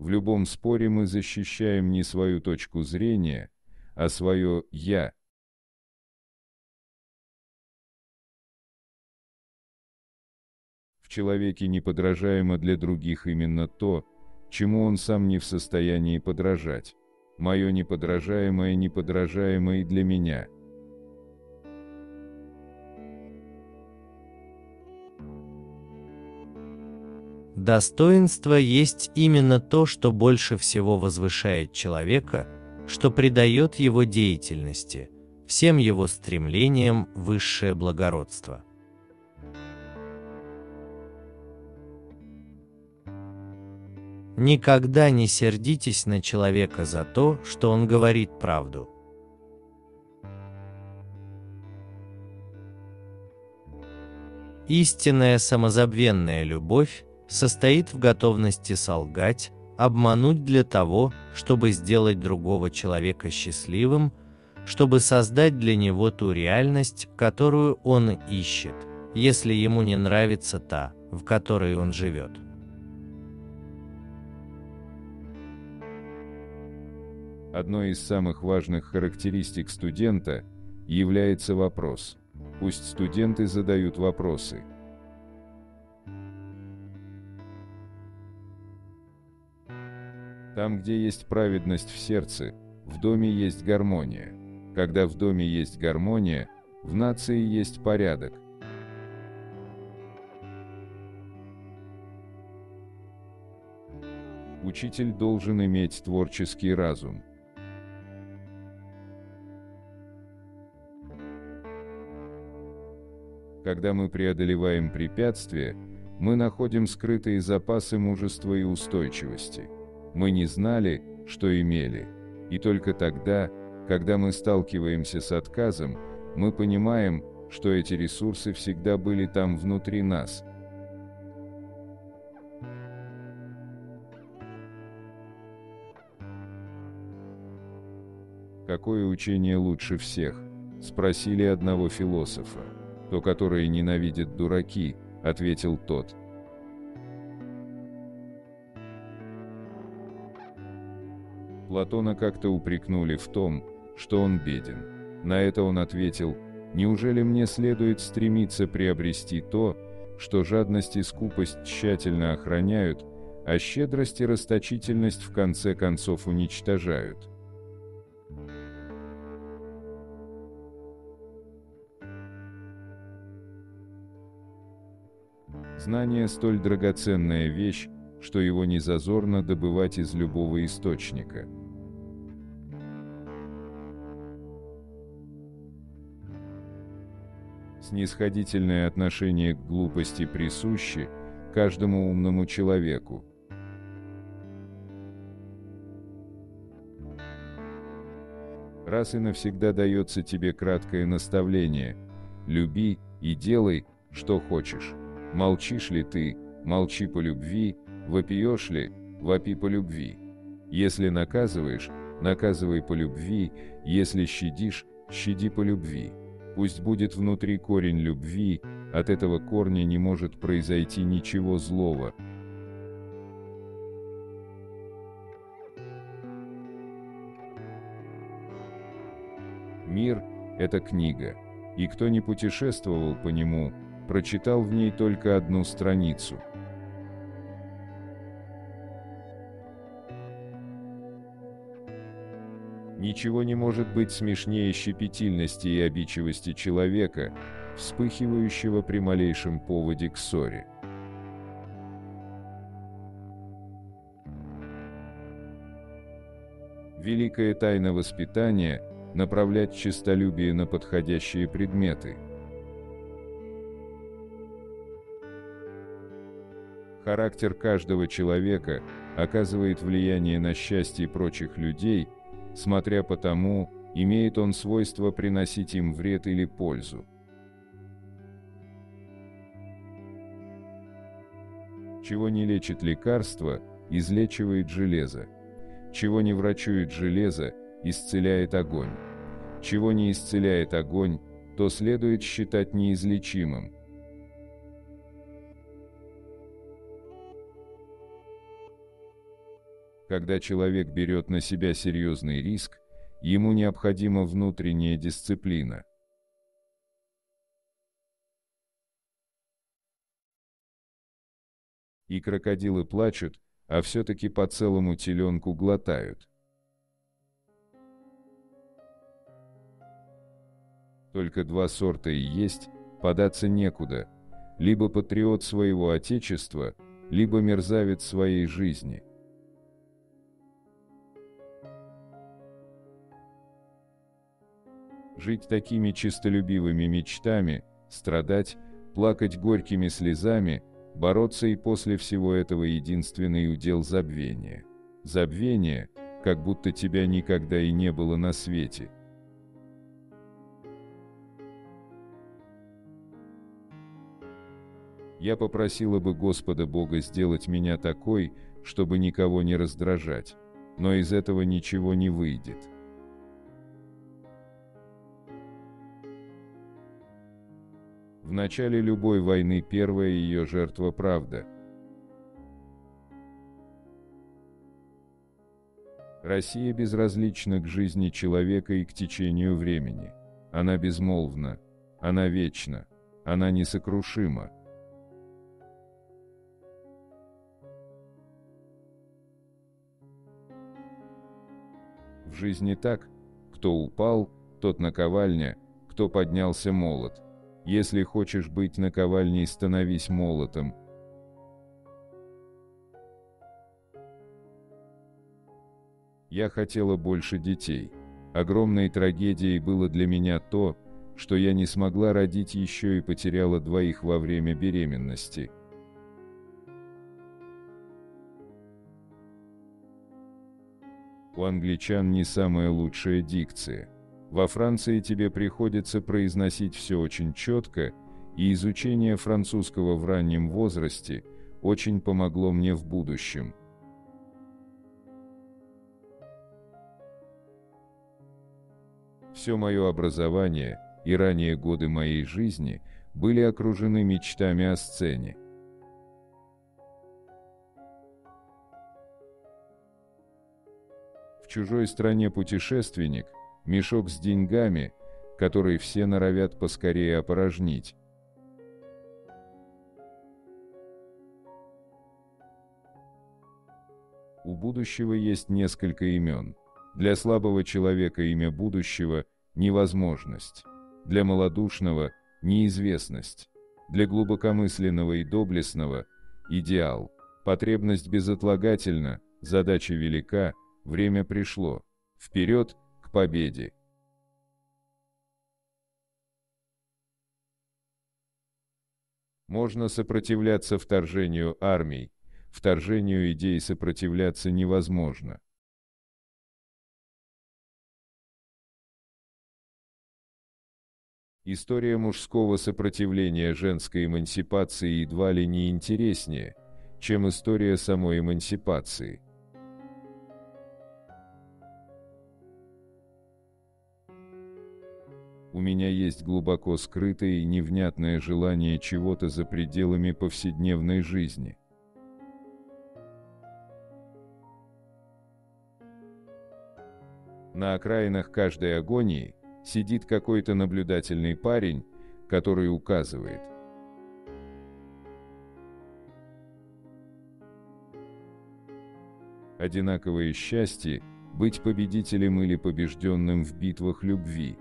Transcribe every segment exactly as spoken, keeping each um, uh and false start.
В любом споре мы защищаем не свою точку зрения, а свое «я». В человеке неподражаемо для других именно то, чему он сам не в состоянии подражать. Мое неподражаемое неподражаемо и для меня. Достоинство есть именно то, что больше всего возвышает человека, что придает его деятельности, всем его стремлениям высшее благородство. Никогда не сердитесь на человека за то, что он говорит правду. Истинная самозабвенная любовь состоит в готовности солгать, обмануть для того, чтобы сделать другого человека счастливым, чтобы создать для него ту реальность, которую он ищет, если ему не нравится та, в которой он живет. Одной из самых важных характеристик студента является вопрос. Пусть студенты задают вопросы. Там, где есть праведность в сердце, в доме есть гармония. Когда в доме есть гармония, в нации есть порядок. Учитель должен иметь творческий разум. Когда мы преодолеваем препятствия, мы находим скрытые запасы мужества и устойчивости. Мы не знали, что имели. И только тогда, когда мы сталкиваемся с отказом, мы понимаем, что эти ресурсы всегда были там внутри нас. «Какое учение лучше всех?» – спросили одного философа. «То, которое ненавидят дураки», – ответил тот. Платона как-то упрекнули в том, что он беден. На это он ответил: «Неужели мне следует стремиться приобрести то, что жадность и скупость тщательно охраняют, а щедрость и расточительность в конце концов уничтожают?» Знание – столь драгоценная вещь, что его не зазорно добывать из любого источника. Снисходительное отношение к глупости присуще каждому умному человеку. Раз и навсегда дается тебе краткое наставление: люби и делай, что хочешь. Молчишь ли ты, молчи по любви, вопиешь ли, вопи по любви. Если наказываешь, наказывай по любви, если щадишь, щади по любви. Пусть будет внутри корень любви, от этого корня не может произойти ничего злого. Мир – это книга, и кто не путешествовал по нему, прочитал в ней только одну страницу. Ничего не может быть смешнее щепетильности и обидчивости человека, вспыхивающего при малейшем поводе к ссоре. Великая тайна воспитания – направлять честолюбие на подходящие предметы. Характер каждого человека оказывает влияние на счастье прочих людей, смотря по тому, имеет он свойство приносить им вред или пользу. Чего не лечит лекарство, излечивает железо. Чего не врачует железо, исцеляет огонь. Чего не исцеляет огонь, то следует считать неизлечимым. Когда человек берет на себя серьезный риск, ему необходима внутренняя дисциплина. И крокодилы плачут, а все-таки по целому теленку глотают. Только два сорта и есть, податься некуда, либо патриот своего отечества, либо мерзавец своей жизни. Жить такими честолюбивыми мечтами, страдать, плакать горькими слезами, бороться и после всего этого единственный удел забвения. Забвение, как будто тебя никогда и не было на свете. Я попросила бы Господа Бога сделать меня такой, чтобы никого не раздражать, но из этого ничего не выйдет. В начале любой войны первая ее жертва – правда. Россия безразлична к жизни человека и к течению времени. Она безмолвна, она вечна, она несокрушима. В жизни так: кто упал, тот наковальня, кто поднялся молот. Если хочешь быть наковальней, становись молотом. Я хотела больше детей. Огромной трагедией было для меня то, что я не смогла родить еще и потеряла двоих во время беременности. У англичан не самая лучшая дикция. Во Франции тебе приходится произносить все очень четко, и изучение французского в раннем возрасте очень помогло мне в будущем. Все мое образование и ранние годы моей жизни были окружены мечтами о сцене. В чужой стране путешественник, мешок с деньгами, который все норовят поскорее опорожнить. У будущего есть несколько имен. Для слабого человека имя будущего – невозможность. Для малодушного – неизвестность. Для глубокомысленного и доблестного – идеал. Потребность безотлагательна, задача велика, время пришло. Вперед к победе! Можно сопротивляться вторжению армий, вторжению идей сопротивляться невозможно. История мужского сопротивления женской эмансипации едва ли не интереснее, чем история самой эмансипации. У меня есть глубоко скрытое и невнятное желание чего-то за пределами повседневной жизни. На окраинах каждой агонии сидит какой-то наблюдательный парень, который указывает: одинаковое счастье – быть победителем или побежденным в битвах любви.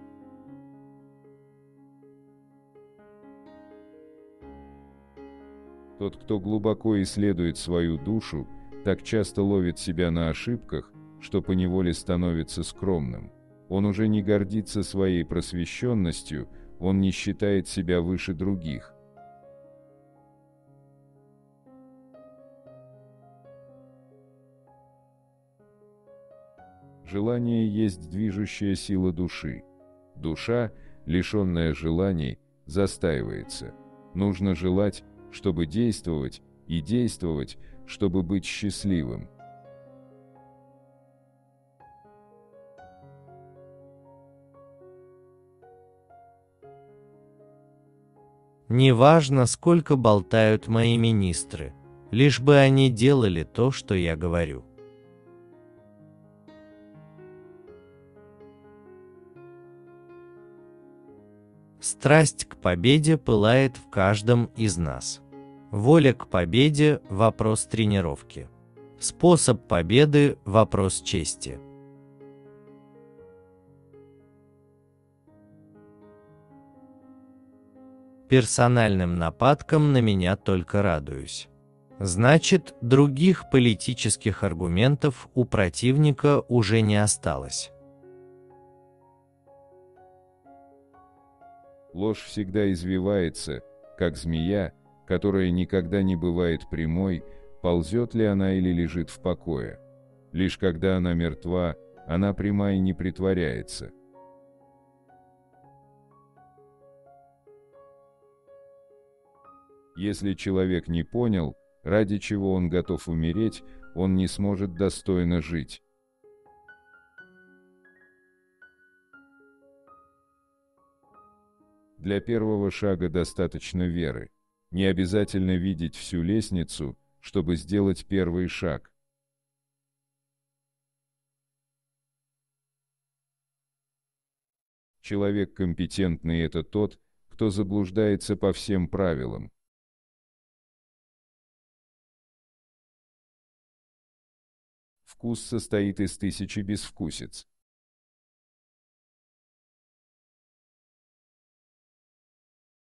Тот, кто глубоко исследует свою душу, так часто ловит себя на ошибках, что поневоле становится скромным. Он уже не гордится своей просвещенностью, он не считает себя выше других. Желание есть движущая сила души. Душа, лишенная желаний, застаивается. Нужно желать, чтобы действовать, и действовать, чтобы быть счастливым. Неважно, сколько болтают мои министры, лишь бы они делали то, что я говорю. Страсть к победе пылает в каждом из нас. Воля к победе – вопрос тренировки. Способ победы – вопрос чести. Персональным нападкам на меня только радуюсь. Значит, других политических аргументов у противника уже не осталось. Ложь всегда извивается, как змея, которая никогда не бывает прямой, ползет ли она или лежит в покое. Лишь когда она мертва, она пряма и не притворяется. Если человек не понял, ради чего он готов умереть, он не сможет достойно жить. Для первого шага достаточно веры. Не обязательно видеть всю лестницу, чтобы сделать первый шаг. Человек компетентный – это тот, кто заблуждается по всем правилам. Вкус состоит из тысячи безвкусиц.